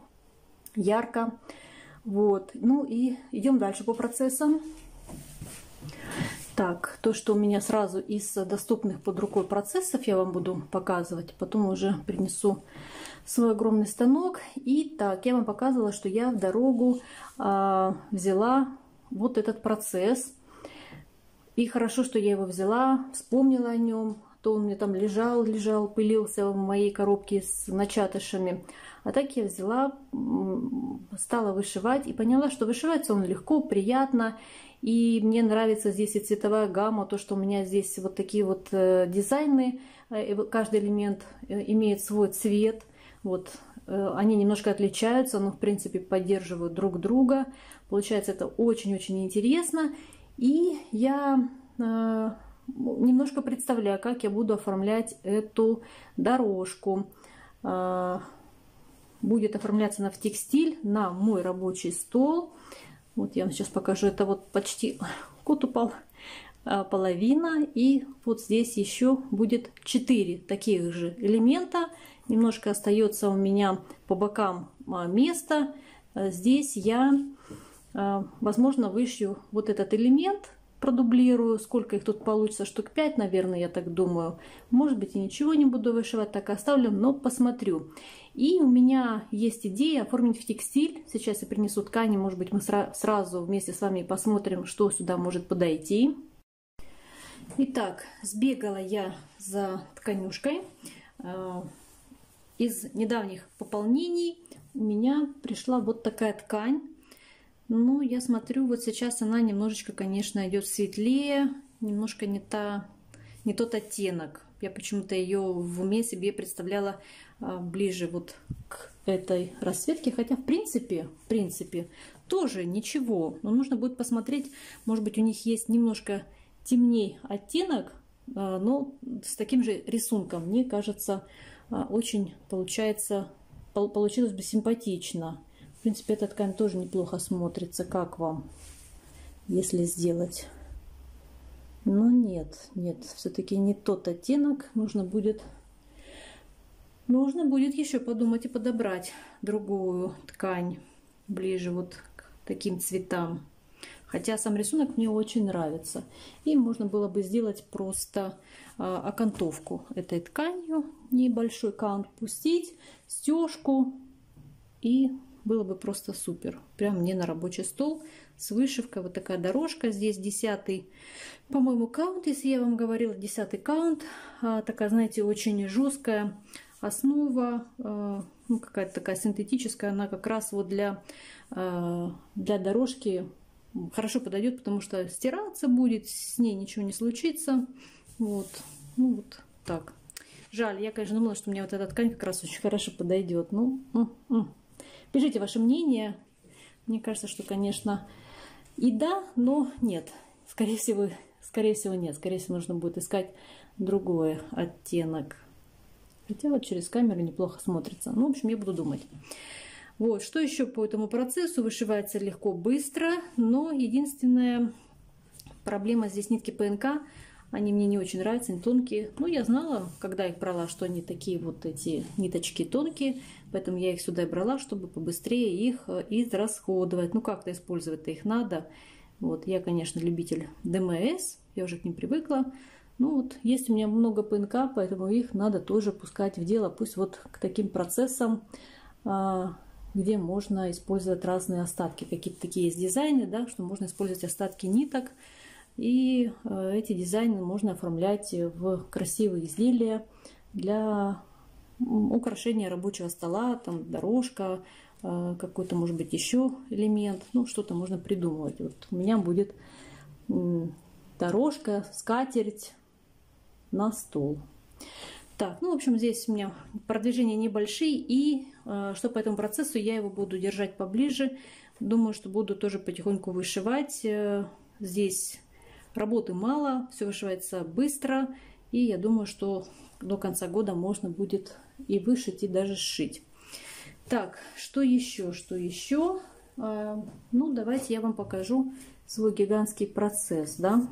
ярко. Вот. Ну и идем дальше по процессам. Так, то, что у меня сразу из доступных под рукой процессов, я вам буду показывать. Потом уже принесу свой огромный станок. И так, я вам показывала, что я в дорогу взяла вот этот процесс. И хорошо, что я его взяла, вспомнила о нем. То он мне там лежал, пылился в моей коробке с начатышами. А так я взяла, стала вышивать и поняла, что вышивается он легко, приятно. И мне нравится здесь и цветовая гамма, то, что у меня здесь вот такие вот дизайны. Каждый элемент имеет свой цвет. Вот. Они немножко отличаются, но в принципе поддерживают друг друга. Получается это очень-очень интересно. И я немножко представляю, как я буду оформлять эту дорожку. Будет оформляться она в текстиль на мой рабочий стол. Вот я вам сейчас покажу. Это вот почти, кот упал, половина. И вот здесь еще будет 4 таких же элемента. Немножко остается у меня по бокам места. Здесь я, возможно, вышью вот этот элемент. Продублирую, сколько их тут получится, штук 5, наверное, я так думаю. Может быть, и ничего не буду вышивать, так оставлю, но посмотрю. И у меня есть идея оформить в текстиль. Сейчас я принесу ткани, может быть, мы сразу вместе с вами посмотрим, что сюда может подойти. Итак, сбегала я за тканюшкой. Из недавних пополнений у меня пришла вот такая ткань. Ну, я смотрю, вот сейчас она немножечко, конечно, идет светлее, немножко не тот оттенок. Я почему-то ее в уме себе представляла ближе вот к этой расцветке, хотя в принципе, тоже ничего. Но нужно будет посмотреть, может быть, у них есть немножко темней оттенок, но с таким же рисунком. Мне кажется, очень получилось бы симпатично. В принципе, эта ткань тоже неплохо смотрится. Как вам, если сделать? Но нет, все-таки не тот оттенок. Нужно будет еще подумать и подобрать другую ткань ближе вот к таким цветам. Хотя сам рисунок мне очень нравится. И можно было бы сделать просто окантовку этой тканью. Небольшой каунт пустить, стежку. И было бы просто супер. Прям мне на рабочий стол с вышивкой. Вот такая дорожка. Здесь 10-й, по-моему, каунт, если я вам говорила. 10-й каунт. Такая, знаете, очень жесткая основа. Ну, какая-то такая синтетическая. Она как раз вот для дорожки хорошо подойдет, потому что стираться будет, с ней ничего не случится. Вот. Ну вот так. Жаль, я, конечно, думала, что мне вот эта ткань как раз очень хорошо подойдет. Ну, пишите ваше мнение. Мне кажется, что, конечно, и да, но нет. Скорее всего нет. Скорее всего, нужно будет искать другой оттенок. Хотя вот через камеру неплохо смотрится. Ну, в общем, я буду думать. Вот, что еще по этому процессу? Вышивается легко, быстро, но единственная проблема здесь нитки ПНК. Они мне не очень нравятся, они тонкие. Ну, я знала, когда их брала, что они такие вот эти ниточки тонкие, поэтому я их сюда и брала, чтобы побыстрее их израсходовать. Ну, как-то использовать-то их надо. Вот, я, конечно, любитель ДМС, я уже к ним привыкла. Ну, вот, есть у меня много ПНК, поэтому их надо тоже пускать в дело. Пусть вот к таким процессам, где можно использовать разные остатки. Какие-то такие есть дизайны, да, что можно использовать остатки ниток. И эти дизайны можно оформлять в красивые изделия для украшения рабочего стола, там дорожка, какой-то, может быть, еще элемент. Ну, что-то можно придумывать. Вот у меня будет дорожка, скатерть на стол. Так, ну, в общем, здесь у меня продвижения небольшие, и что по этому процессу, я его буду держать поближе. Думаю, что буду тоже потихоньку вышивать. Здесь работы мало, все вышивается быстро, и я думаю, что до конца года можно будет и вышить, и даже сшить. Так, что еще? Ну, давайте я вам покажу свой гигантский процесс, да.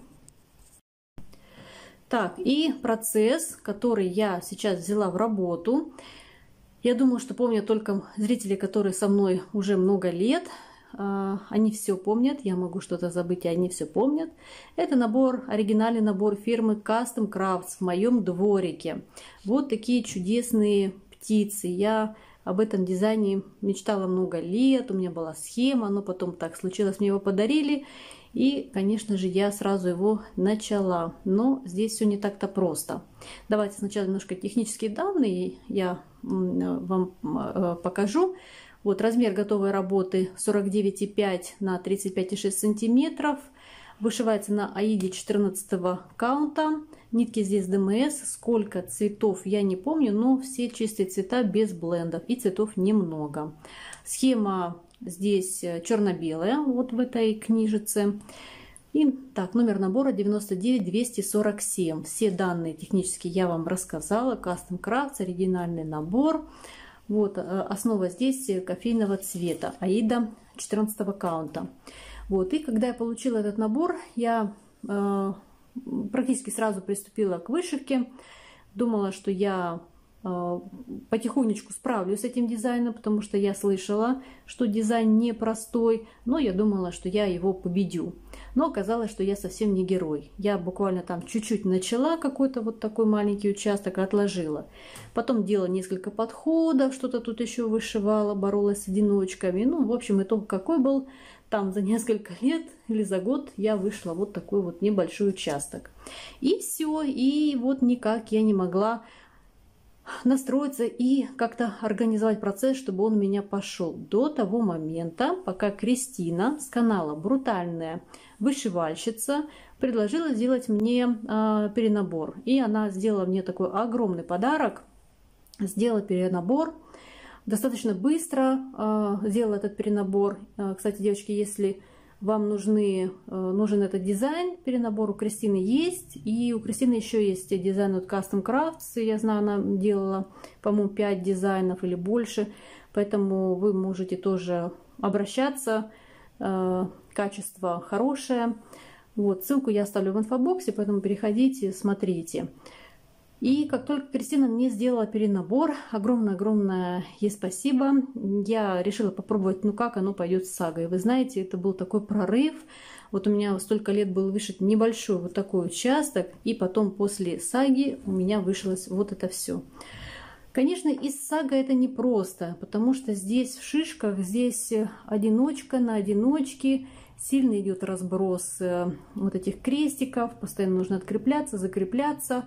Так, и процесс, который я сейчас взяла в работу, я думаю, что помнят только зрители, которые со мной уже много лет. Они все помнят, я могу что-то забыть, и они все помнят. Это оригинальный набор фирмы Custom Crafts в моем дворике. Вот такие чудесные птицы. Я об этом дизайне мечтала много лет, у меня была схема, но потом так случилось, мне его подарили. И, конечно же, я сразу его начала. Но здесь все не так-то просто. Давайте сначала немножко технические данные я вам покажу. Вот размер готовой работы 49,5 на 35,6 сантиметров. Вышивается на аиде 14 каунта. Нитки здесь ДМС. Сколько цветов я не помню, но все чистые цвета без блендов. И цветов немного. Схема здесь черно-белая, вот в этой книжице. И так, номер набора 99247. Все данные технические я вам рассказала. Custom Crafts, оригинальный набор. Вот, основа здесь кофейного цвета, аида 14 каунта. Вот, и когда я получила этот набор, я практически сразу приступила к вышивке. Думала, что я потихонечку справлюсь с этим дизайном, потому что я слышала, что дизайн непростой, но я думала, что я его победю. Но оказалось, что я совсем не герой. Я буквально там чуть-чуть начала какой-то вот такой маленький участок, отложила. Потом делала несколько подходов, что-то тут еще вышивала, боролась с одиночками. Ну, в общем, итог какой был? Там за несколько лет или за год я вышла вот такой вот небольшой участок. И все, и вот никак я не могла настроиться и как-то организовать процесс, чтобы он у меня пошел до того момента, пока Кристина с канала Брутальная вышивальщица предложила сделать мне перенабор. И она сделала мне такой огромный подарок, сделала перенабор. Достаточно быстро сделала этот перенабор. Кстати, девочки, если вам нужен этот дизайн, перенабор у Кристины есть. И у Кристины еще есть дизайн от Custom Crafts. Я знаю, она делала, по-моему, 5 дизайнов или больше. Поэтому вы можете тоже обращаться. Качество хорошее. Вот, ссылку я оставлю в инфобоксе, поэтому переходите, смотрите. И как только Кристина мне сделала перенабор, огромное-огромное ей спасибо. Я решила попробовать, ну как оно пойдет с сагой. Вы знаете, это был такой прорыв. Вот у меня столько лет был вышит небольшой вот такой участок, и потом после саги у меня вышилось вот это все. Конечно, из сага это непросто, потому что здесь в шишках, здесь одиночка на одиночке, сильно идет разброс вот этих крестиков, постоянно нужно открепляться, закрепляться.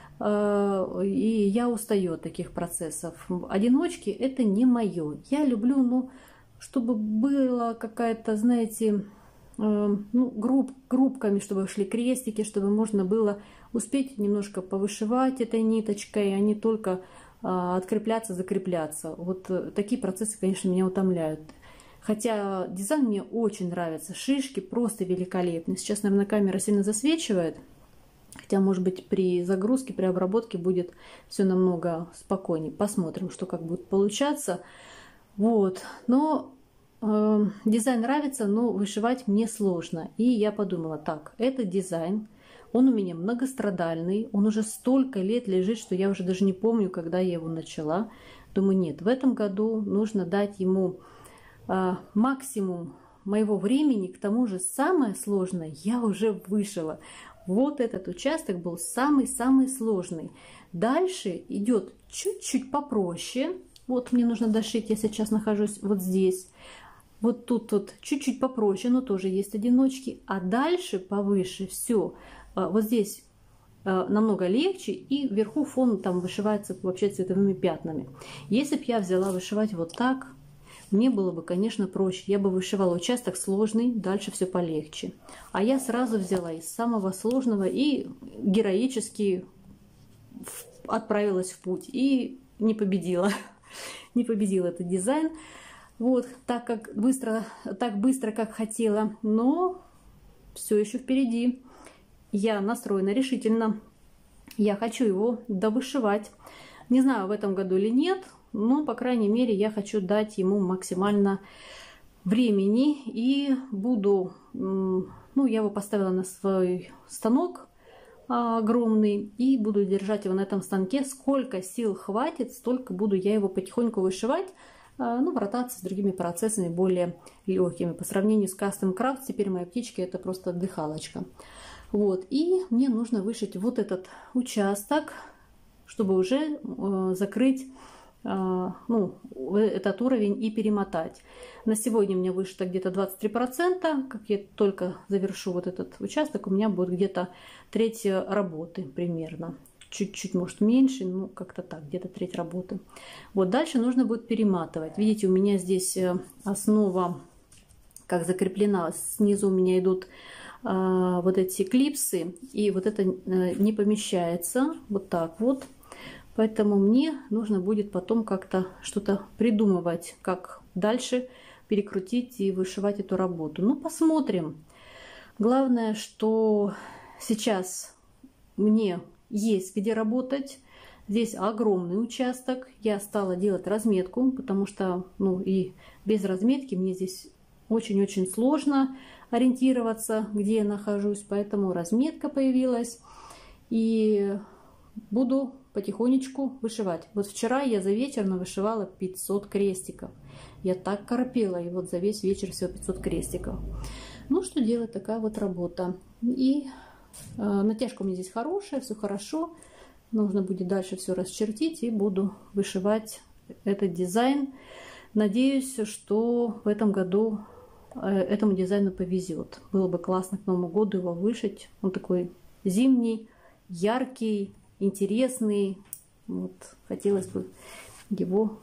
И я устаю от таких процессов. Одиночки это не мое. Я люблю, ну, чтобы было какая-то, знаете, ну, группками, чтобы шли крестики, чтобы можно было успеть немножко повышивать этой ниточкой, а не только открепляться, закрепляться. Вот такие процессы, конечно, меня утомляют. Хотя дизайн мне очень нравится. Шишки просто великолепны. Сейчас, наверное, камера сильно засвечивает. Хотя, может быть, при загрузке, при обработке будет все намного спокойнее. Посмотрим, что как будет получаться. Вот. Но дизайн нравится, но вышивать мне сложно. И я подумала, так, этот дизайн, он у меня многострадальный. Он уже столько лет лежит, что я уже даже не помню, когда я его начала. Думаю, нет, в этом году нужно дать ему максимум моего времени. К тому же самое сложное я уже вышила. Вот этот участок был самый-самый сложный. Дальше идет чуть-чуть попроще. Вот мне нужно дошить, я сейчас нахожусь вот здесь. Вот тут вот чуть-чуть попроще, но тоже есть одиночки. А дальше повыше все. Вот здесь намного легче. И вверху фон там вышивается вообще цветовыми пятнами. Если бы я взяла вышивать вот так, мне было бы, конечно, проще. Я бы вышивала участок сложный, дальше все полегче. А я сразу взяла из самого сложного и героически отправилась в путь. И не победила. Не победила этот дизайн. Вот, так быстро, как хотела. Но все еще впереди. Я настроена решительно. Я хочу его довышивать. Не знаю, в этом году или нет. Но, по крайней мере, я хочу дать ему максимально времени. И буду... Ну, я его поставила на свой станок огромный. И буду держать его на этом станке. Сколько сил хватит, столько буду я его потихоньку вышивать. Ну, в ротации с другими процессами более легкими. По сравнению с Custom Crafts, теперь мои птички это просто дыхалочка. Вот. И мне нужно вышить вот этот участок, чтобы уже закрыть ну, этот уровень и перемотать. На сегодня у меня вышито где-то 23%. Как я только завершу вот этот участок, у меня будет где-то треть работы примерно. Чуть-чуть, может, меньше, ну, как-то так, где-то треть работы. Вот дальше нужно будет перематывать. Видите, у меня здесь основа как закреплена. Снизу у меня идут вот эти клипсы, и вот это не помещается вот так вот. Поэтому мне нужно будет потом как-то что-то придумывать, как дальше перекрутить и вышивать эту работу. Ну, посмотрим. Главное, что сейчас мне есть где работать. Здесь огромный участок. Я стала делать разметку, потому что, ну, и без разметки мне здесь очень-очень сложно ориентироваться, где я нахожусь. Поэтому разметка появилась. И буду потихонечку вышивать. Вот вчера я за вечер навышивала 500 крестиков. Я так корпела, и вот за весь вечер всего 500 крестиков. Ну, что делать, такая вот работа. И натяжка у меня здесь хорошая, все хорошо. Нужно будет дальше все расчертить, и буду вышивать этот дизайн. Надеюсь, что в этом году этому дизайну повезет. Было бы классно к Новому году его вышить. Он такой зимний, яркий, интересный. Вот, хотелось бы его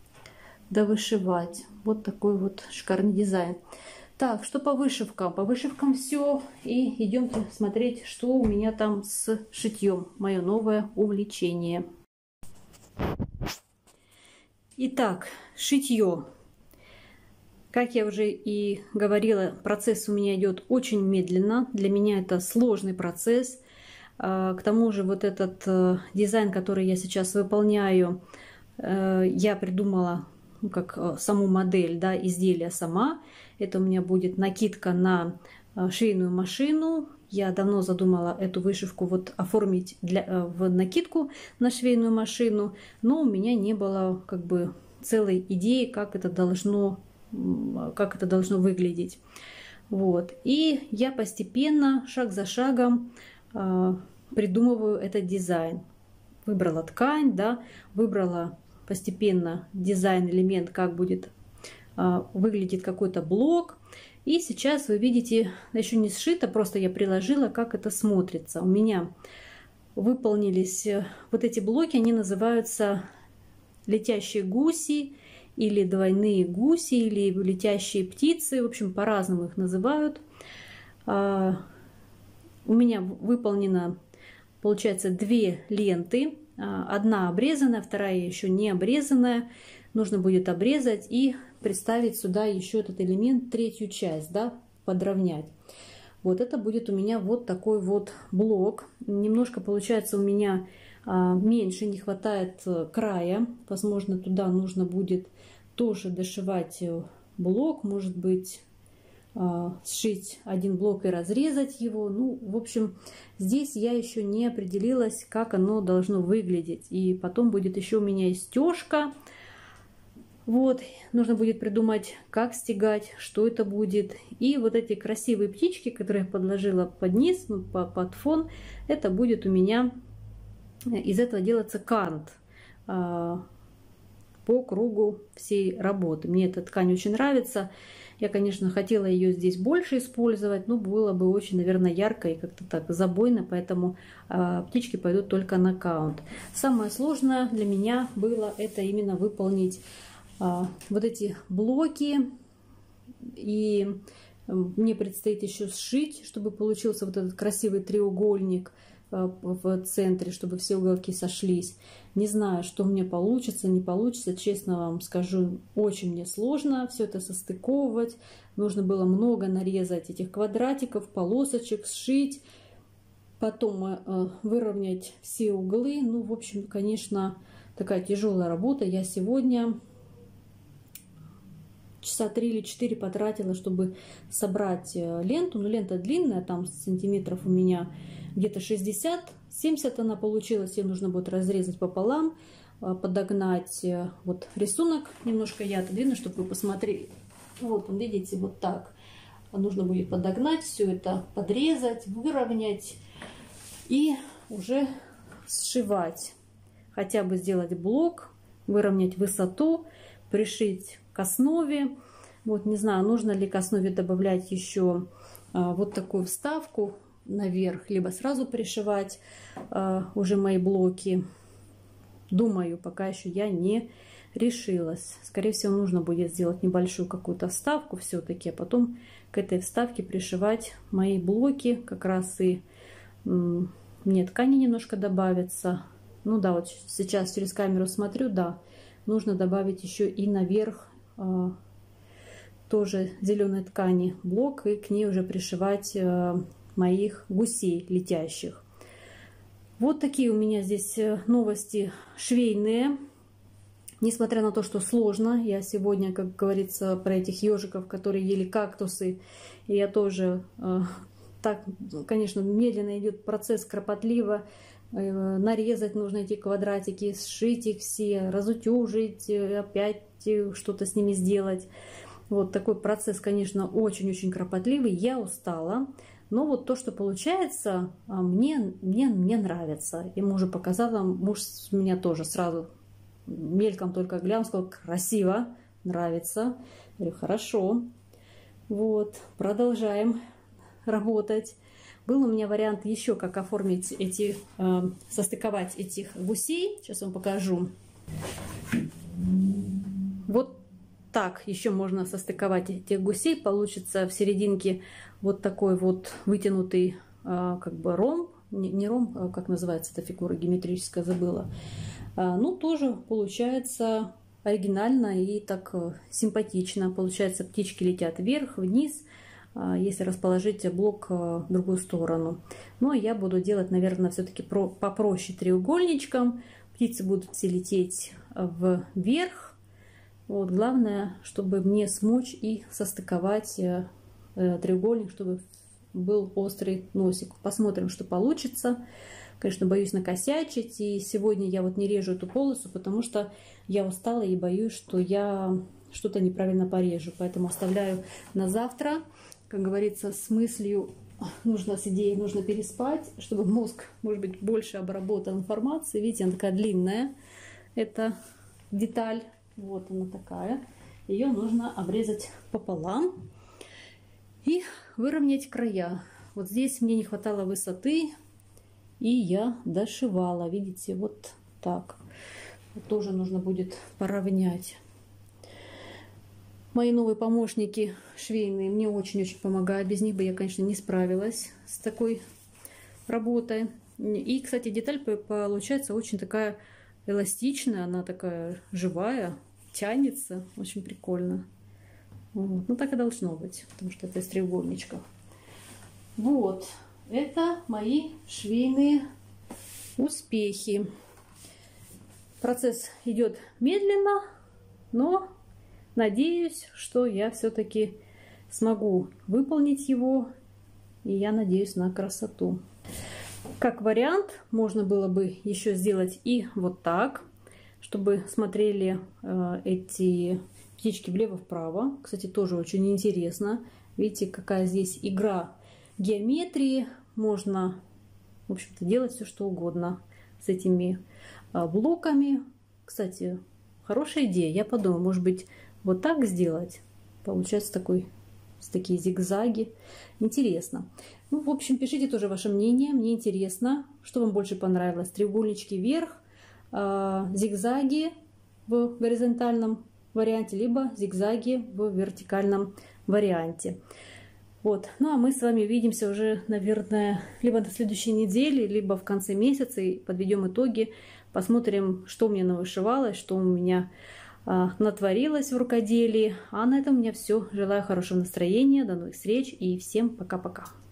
довышивать. Вот такой вот шикарный дизайн. Так, что по вышивкам? По вышивкам все. И идемте смотреть, что у меня там с шитьем. Мое новое увлечение. Итак, шитье. Как я уже и говорила, процесс у меня идет очень медленно. Для меня это сложный процесс. К тому же вот этот дизайн, который я сейчас выполняю, я придумала как саму модель, да, изделия сама. Это у меня будет накидка на швейную машину. Я давно задумала эту вышивку вот оформить в накидку на швейную машину, но у меня не было как бы целой идеи, как это должно выглядеть. Вот. И я постепенно, шаг за шагом придумываю этот дизайн. Выбрала ткань, да, выбрала постепенно дизайн, элемент, как будет выглядит какой-то блок. И сейчас вы видите, еще не сшито, просто я приложила, как это смотрится. У меня выполнились вот эти блоки, они называются летящие гуси, или двойные гуси, или летящие птицы. В общем, по-разному их называют. У меня выполнено, получается, 2 ленты. Одна обрезанная, вторая еще не обрезанная. Нужно будет обрезать и представить сюда еще этот элемент, 3-ю часть, да, подровнять. Вот это будет у меня вот такой вот блок. Немножко получается у меня меньше, не хватает края. Возможно, туда нужно будет тоже дошивать блок, может быть, сшить один блок и разрезать его. Ну, в общем, здесь я еще не определилась, как оно должно выглядеть. И потом будет еще у меня и стежка. Вот, нужно будет придумать, как стягать, что это будет. И вот эти красивые птички, которые я подложила под низ, ну, под фон, это будет у меня, из этого делаться кант по кругу всей работы. Мне эта ткань очень нравится. Я, конечно, хотела ее здесь больше использовать, но было бы очень, наверное, ярко и как-то так забойно, поэтому птички пойдут только на каунт. Самое сложное для меня было это именно выполнить вот эти блоки, и мне предстоит еще сшить, чтобы получился вот этот красивый треугольник в центре, чтобы все уголки сошлись. Не знаю, что у меня получится, не получится, честно вам скажу, очень мне сложно все это состыковывать. Нужно было много нарезать этих квадратиков, полосочек, сшить, потом выровнять все углы. Ну, в общем, конечно, такая тяжелая работа. Я сегодня часа 3 или 4 потратила, чтобы собрать ленту. Но лента длинная, там сантиметров у меня где-то 60-70 она получилась. Ее нужно будет разрезать пополам, подогнать вот рисунок. Немножко я отодвину, чтобы вы посмотрели. Вот он, видите, вот так. Нужно будет подогнать, все это подрезать, выровнять и уже сшивать. Хотя бы сделать блок, выровнять высоту, пришить к основе. Вот не знаю, нужно ли к основе добавлять еще вот такую вставку наверх, либо сразу пришивать уже мои блоки. Думаю, пока еще я не решилась. Скорее всего, нужно будет сделать небольшую какую-то вставку все-таки, а потом к этой вставке пришивать мои блоки. Как раз и мне ткани немножко добавится. Ну да, вот сейчас через камеру смотрю, да, нужно добавить еще и наверх тоже зеленой ткани блок и к ней уже пришивать моих гусей летящих. Вот такие у меня здесь новости швейные. Несмотря на то, что сложно, я сегодня, как говорится, про этих ежиков, которые ели кактусы, и я тоже так, конечно, медленно идет процесс, кропотливо. Нарезать нужно эти квадратики, сшить их все, разутюжить, опять что-то с ними сделать. Вот такой процесс, конечно, очень-очень кропотливый. Я устала. Но вот то, что получается, мне нравится. Я мужу показала, муж меня тоже сразу мельком только глянул, сказал: красиво, нравится. Я говорю: хорошо. Вот, продолжаем работать. Был у меня вариант еще, как оформить эти, состыковать этих гусей. Сейчас вам покажу. Вот так еще можно состыковать этих гусей. Получится в серединке вот такой вот вытянутый как бы ромб. Не ромб, а как называется эта фигура геометрическая, забыла. Ну, тоже получается оригинально и так симпатично. Получается, птички летят вверх, вниз, если расположить блок в другую сторону. Но я буду делать, наверное, все-таки попроще треугольничком. Птицы будут все лететь вверх. Вот, главное, чтобы мне смочь и состыковать треугольник, чтобы был острый носик. Посмотрим, что получится. Конечно, боюсь накосячить. И сегодня я вот не режу эту полосу, потому что я устала и боюсь, что я что-то неправильно порежу. Поэтому оставляю на завтра. Как говорится, с мыслью, с идеей нужно переспать, чтобы мозг, может быть, больше обработал информации. Видите, она такая длинная. Это деталь. Вот она такая. Ее нужно обрезать пополам и выровнять края. Вот здесь мне не хватало высоты, и я дошивала. Видите, вот так. Тоже нужно будет поравнять. Мои новые помощники швейные мне очень-очень помогают. Без них бы я, конечно, не справилась с такой работой. И, кстати, деталь получается очень такая эластичная, она такая живая, тянется. Очень прикольно. Вот. Ну, так и должно быть, потому что это из треугольничков. Вот. Это мои швейные успехи. Процесс идет медленно, но надеюсь, что я все-таки смогу выполнить его. И я надеюсь на красоту. Как вариант, можно было бы еще сделать и вот так, чтобы смотрели эти птички влево-вправо. Кстати, тоже очень интересно. Видите, какая здесь игра геометрии. Можно, в общем-то, делать все, что угодно с этими блоками. Кстати, хорошая идея. Я подумала, может быть, вот так сделать. Получается такие зигзаги. Интересно. Ну, в общем, пишите тоже ваше мнение. Мне интересно, что вам больше понравилось. Треугольнички вверх, зигзаги в горизонтальном варианте, либо зигзаги в вертикальном варианте. Вот. Ну, а мы с вами увидимся уже, наверное, либо на следующей неделе, либо в конце месяца и подведем итоги. Посмотрим, что мне навышивалось, что у меня натворилось в рукоделии. А на этом у меня все. Желаю хорошего настроения, до новых встреч и всем пока-пока.